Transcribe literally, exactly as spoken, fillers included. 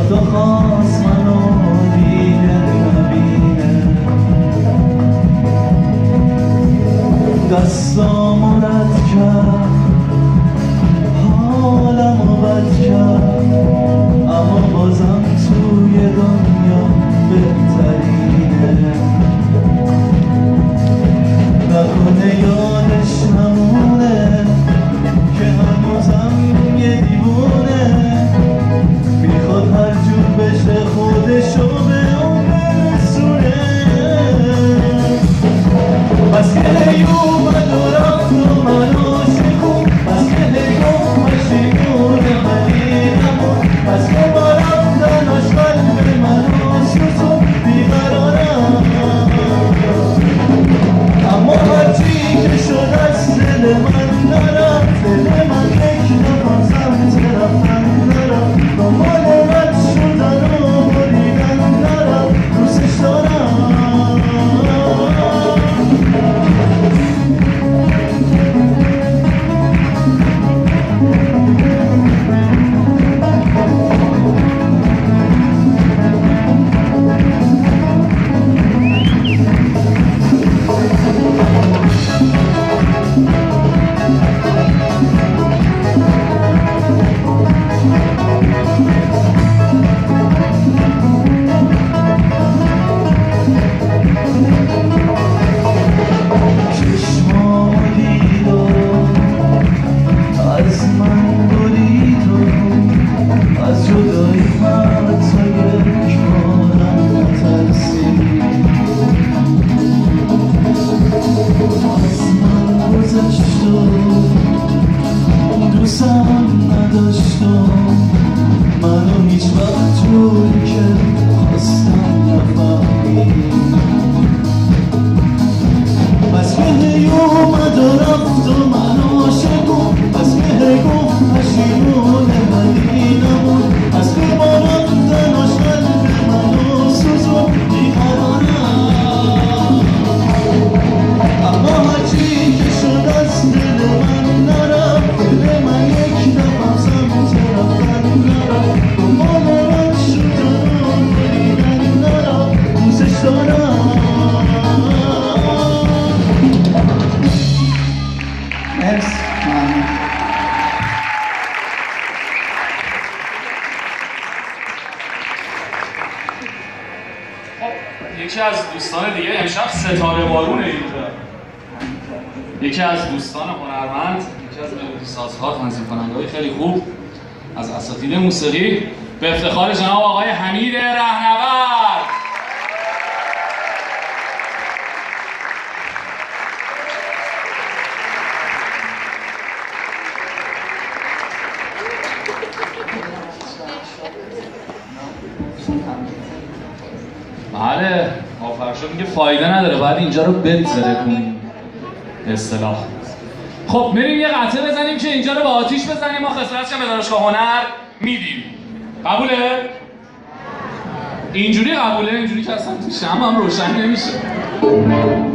تو خواست منو دیگه نبینه دستامو رد کرد حالمو بد کرد اما بازم توی دنیا بهترینه نکنه یادش همونه که هنوزم یه دیوونه میخواد هر جور بشه خودشو به اون برسونه بس که هی اومد و رفت و من عاشقم بس که هی گفت مشیگونه منی نمون بس که با رفتناش قلب منو سوزون بیقرارم اما هرچی که شد از دل من نرفت دل من یک نفر سمت رفتن نرفت دنبال رد شدن و بریدن نرفت دوستش دارم یکی از دوستان دیگه امشب ستاره بارونه اینجا یکی از دوستان هنرمند یکی از ملودی سازها تنظیم کننده‌های خیلی خوب از اساتید موسیقی به افتخار جناب آقای حمید رهنورد بله آفرشو میگه فایده نداره باید اینجا رو بتره کنیم اصطلاح. خب میریم یه قطعه بزنیم که اینجا رو با آتیش بزنیم ما خسارتش به دانشگاه هنر میدیم. قبوله؟ اینجوری قبوله؟ اینجوری که اصلا تو شمع هم روشن نمیشه.